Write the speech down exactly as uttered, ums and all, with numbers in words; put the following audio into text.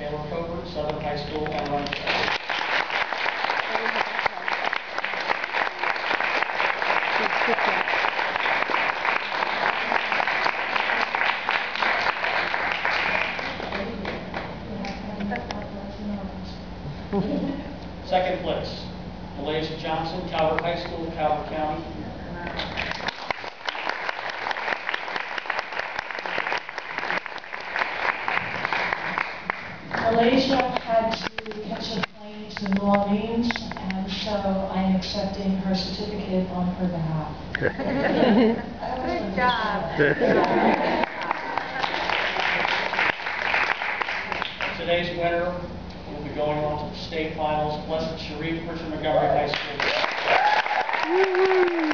Taylor Coburn, Southern High School, elementary. Second place, Malaysia Johnson, Calvert High School, Calvert County. Malaysia had to catch a plane to New Orleans, and so I'm accepting her certificate on her behalf. Good job. Today's winner will be going on to the state finals, Pleasant Sharif, Richard Montgomery High School.